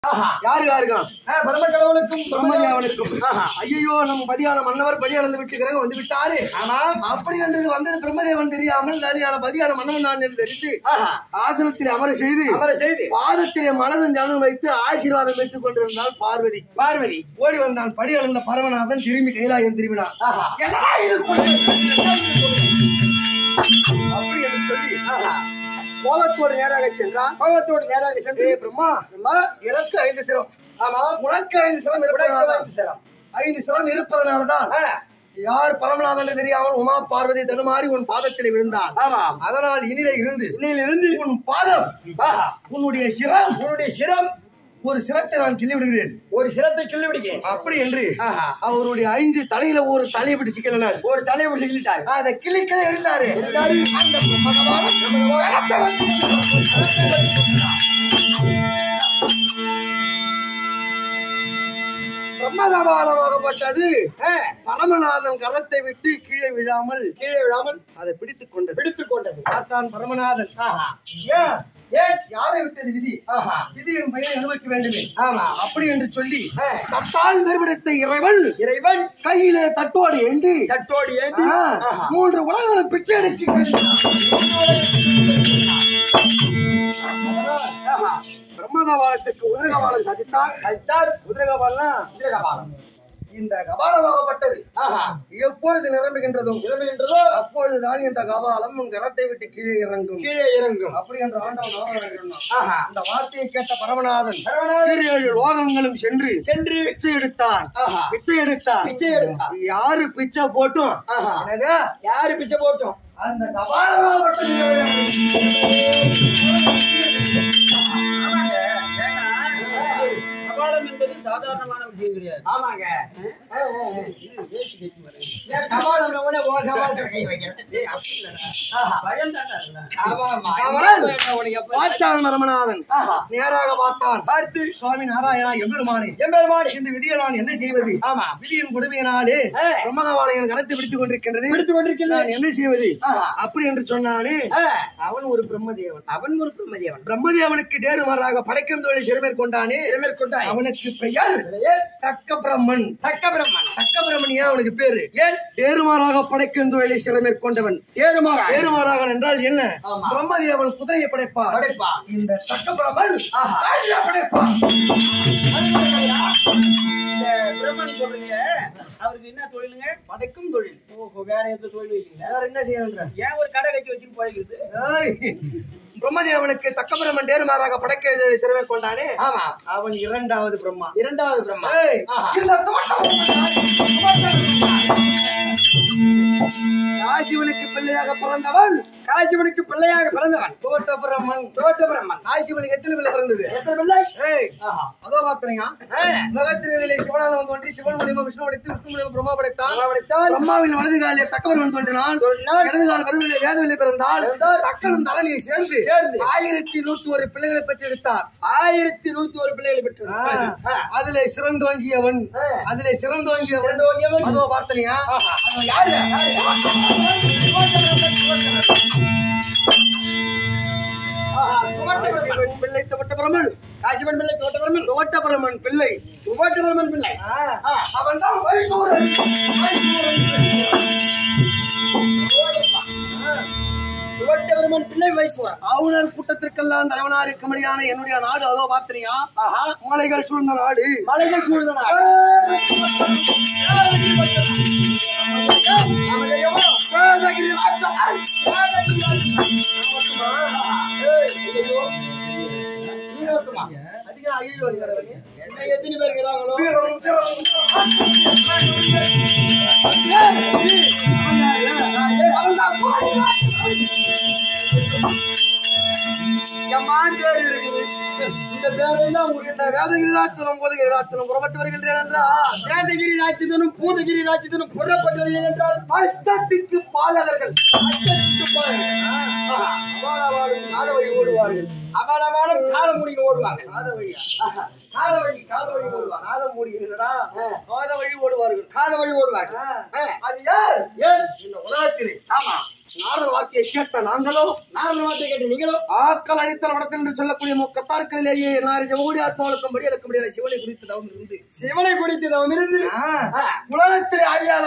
யாரு யாருக்கும் பரம கடவுளுக்கும் பிரம்மதேவனுக்கும். ஐயோ நம்ம பதியான மன்னவர் படி அளந்து விட்டுக்கிறேன் வந்து விட்டாரு. அப்படி என்றது வந்தது பிரம்மதேவன் தெரியாமல் தனியான பதியான மன்னவன் நான் என்று தெரிந்து ஆசனத்தில் அமர செய்து பாதத்திலே மனதும் ஜனம் வைத்து ஆசீர்வாதம் பெற்றுக் கொண்டிருந்தால் பார்வதி ஓடி வந்தான். படி அளந்த பரமநாதன் திரும்பி கைலாயம் திரும்பினான். அப்படி என்று சொல்லி கோபத்தோடு நேராக சென்றான். பிரம்மா எனக்கு 5 சிரம், உனக்கு 5 சிரம் இருப்பதனால்தான் 5 சிரம் இருப்பதனால்தான் யார் பரமநாதன் தெரியாமல் உமா பார்வதி தடுமாறி உன் பாதத்தில் விழுந்தார். அதனால் இனிலே இருந்து உன் பாதம் உன்னுடைய சிரம் ஒரு சிரத்தை நான் கிள்ளி விடுகிறேன். அப்படி என்று அவருடைய 5 தலையில ஒரு தலையை பிடிச்சு சிக்கலார். ஒரு தலையை பிடிச்சு கிள்ளிட்டாரு. அதை கிளிக்கல இருந்தாரு. பிரம்மகபாலமாகப்பட்டது பரமநாதன் கரத்தை விட்டு கீழே விழாமல் அதை பிடித்துக் கொண்டது. பார்த்தான் பரமநாதன். யாரை விட்டது விதி? விதியின் பெயரை அனுபவிக்க வேண்டுமே. அப்படி என்று சொல்லி தட்டால் நிறுவனத்த இறைவன் கையிலே தட்டோடு ஏந்தி 3 உலகங்களும் பிச்சை எடுக்க பிரம்மகபாலத்துக்கு உதரகபாலம் சாதித்தார். உதரகபாலம் இந்த கபாலமாகப்பட்டது எப்பொழுது நிரம்புகின்றதோ அப்பொழுதுதான் இந்த கபாலம் உன் கரத்தை விட்டு கீழே இறங்கும். அப்படி என்று ஆண்டவன் அந்த வார்த்தையை கேட்ட பரமநாதன் 7 லோகங்களும் சென்று பிச்சை எடுத்தான். யாரு பிச்சை போட்டும் அந்த கபாலமாகப்பட்டது சாதாரணமான விஷயம் கிடையாது. ஆமாங்க. ரமநாதன் நேராக பார்த்து சுவாமி நாராயணா எம்பெருமானே இந்த விதியை நான் என்ன செய்வது? விதியின் கொடுமையினாலே பிரம்மகபாலன் கரத்தை பிடித்துக் கொண்டிருக்கின்றது. நான் என்ன செய்வது? அப்படி என்று சொன்னாலே அவன் ஒரு பிரம்மதேவன். பிரம்மதேவனுக்கு தேறுமாறாக படைக்கும் தொழிலை சிறமேற்கொண்டானே. அவனுக்கு பெயர் தக்க பிரம்மன். ஏன் அவனுக்கு பேரு? தேறுமாறாக படைக்கும் தொழிலை சிறமேற்கொண்டவன். தேறுமாறாக என்றால் என்ன? பிரம்மதேவன் குதிரையை படைப்பார். இந்த தக்க பிரம்மன் படைப்பார். அவருக்கு என்ன தொழிலுங்க? படைக்கும் தொழில். வேற எந்த தொழிலும் இல்லைங்க. வேற என்ன செய்யணும்? ஏன் ஒரு கடை கட்டி வச்சுட்டு போயிடுது? பிரம்மதேவனுக்கு தக்க பிரம்மன் தேர்மாறாக படைக்க சிறமை கொண்டானே அவன் 2வது பிரம்மா. காசிவனுக்கு பிள்ளையாக பிறந்தவன் தோட்ட பிரம்மன். காசிவனுக்கு எத்தனை பிள்ளை பிறந்தது? அதோ பாத்தீங்க உலகத்திலே சிவனால வந்து ஒன்றி சிவன் மூலியமா விஷ்ணு படைத்து விஷ்ணு மூலியமா பிரம்மா படைத்தான். பிரம்மாவின் வலது காலிலே தக்கவன் தோன்றினான். இடது கால் கருவிலே வேதவில்லை பிறந்தால் தக்கனும் தரணியை சேர்ந்து 1101 பிள்ளைகளை பெற்றெடுத்தார். 1101 பிள்ளைகளை பெற்றார். அதிலே சிறந்தோங்கியவன் அதோ பார்த்தனியா யாரு? பிள்ளை தோட்டபிரமன். காசிவன் பிள்ளை தோட்டபிரமன் பிள்ளை. அவன் தான் ஆவுணர் கூட்டத்திற்கெல்லாம் தலைவனார் இருக்கமடியான என்னுடைய நாடு அதோ பார்த்தனியா மலைகள் சூழ்ந்த நாடு. எத்தனை பேர் இருக்கிறாங்களோ இந்த பேரெல்லாம் உங்களுக்கு வேதகிரி ராட்சதம் பூதகிரி ராட்சதம் புறப்பட்டு வருகின்றேன் என்றால் வேதகிரி ராட்சதனும் பூதகிரி ராட்சதனும் புறப்பட்டு வருகிறேன் என்றால் அஷ்டத்திற்கு பாலகர்கள் காதவழி ஓடுவார்கள். அவளவாலும் காலமுடிக்கு ஓடுவாங்க. காதவழி ஓடுவார்கள். அது யார்? இந்த உலகத்திலே நாரதர் வார்த்தையை கேட்ட நாங்களோ நாரதர் வார்த்தையை கேட்ட நீங்களோ ஆக்கள் அழித்தல் வடத்தன் என்று சொல்லக்கூடிய முக்கத்தார்களிலேயே ஓடி ஆத்மாவுக்கும் படி இழக்க சிவனை குறித்து தவம் இருந்து சிவனை குறித்து தவம் இருந்து உலகத்திலே அறியாத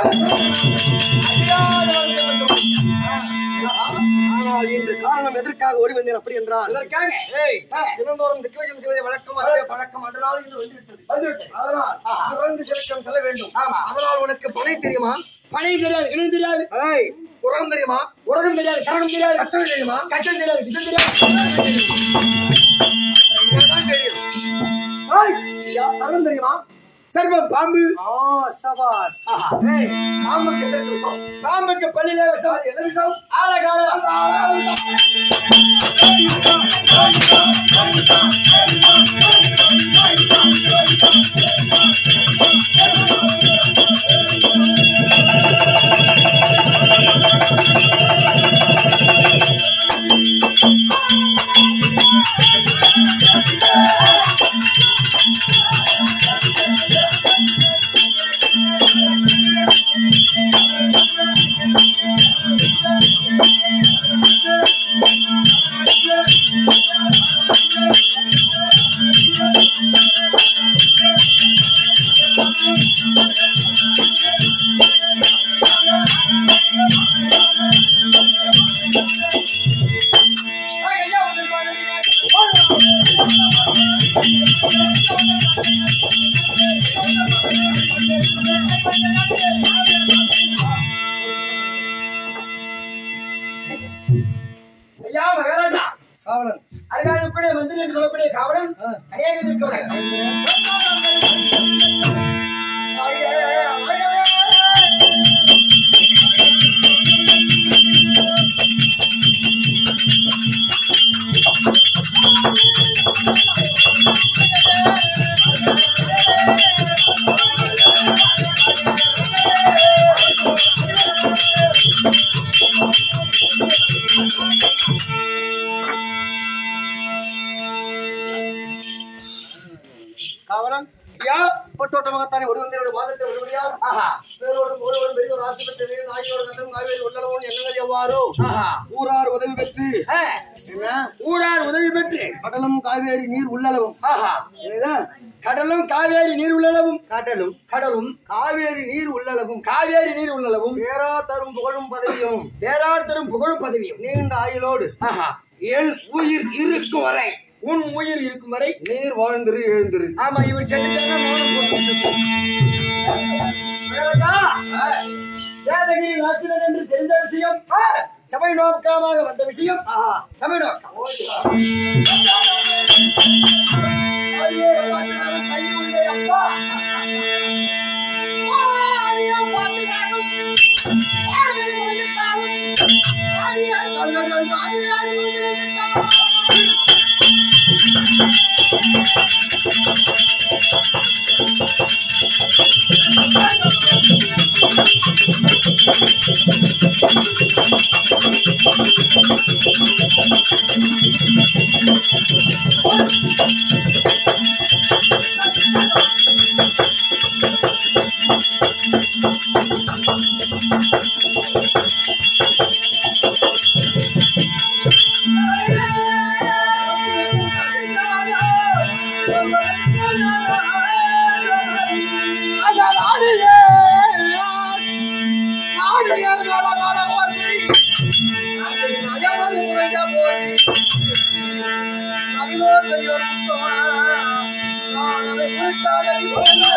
ஆனால் இன்று காரணம் எதற்காக ஓடி வந்தேன் அப்படி என்றால் தினந்தோறும் திக்விஜயம் செய்வதை வழக்கம் அதே பழக்கம் அதனால் இன்று வந்துவிட்டது அதனால் செல்ல வேண்டும் அதனால் உனக்கு பனை தெரியுமா பனை தெரியாது இடம் தெரியாது உரகம் தெரியுமா உரகம் தெரியாது சரணம் தெரியாது கச்சல் தெரியுமா கச்சல் தெரியாது கிச்சல் தெரியாது சரணம் தெரியுமா சர்வம் பாம்பு சவால் பாம்புக்கு எந்த விஷம் பாம்புக்கு பள்ளியில விஷம் என்ன விஷம் ஆழகால காவலன் அநேக காவலன் பொட்டோட்டமாகத்தானே ஒரு வந்தேன் வாதத்தை ஒருவரையார் ஒருவன் பெரிய ஒரு ஆசை பெற்ற நாயோட கண்டம் காவேரி உள்ளளவும் எண்ணங்கள் எவ்வாறோ ஊரார் உதவி பெற்று ஊரார் உதவி பெற்று கடலும் காவேரி நீர் உள்ளளவும் கடலும் காவேரி நீர் உள்ளளவும் கடலும் கடலும் காவேரி நீர் உள்ளளவும் காவேரி நீர் உள்ளளவும் பேரா தரும் புகழும் பதவியும் பேரார் தரும் புகழும் பதவியும் நீண்ட ஆயுளோடு என் உயிர் இருக்கும் வரை உன் உயிர் இருக்கும் வரை நீர் வாழ்ந்திரு எழுந்திரு. ஆமா இவர் வேதகிரி நாச்சிதன் என்று தெரிந்த விஷயம் சபை நோக்கமாக வந்த விஷயம் சபை நோக்கம் I